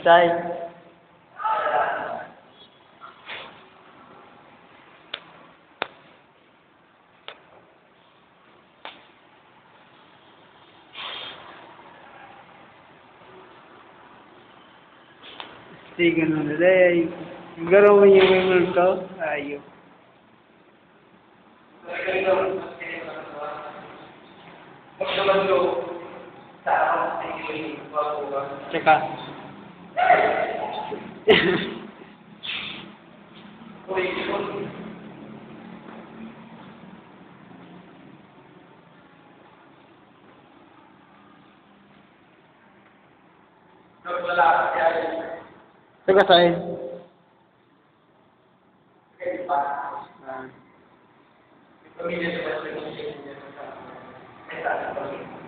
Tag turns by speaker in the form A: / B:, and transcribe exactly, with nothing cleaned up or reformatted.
A: Say. Sige na nila eh. Garo mo yung may multo. Ayaw. Tsaka. Tsaka sa'yo. Ah.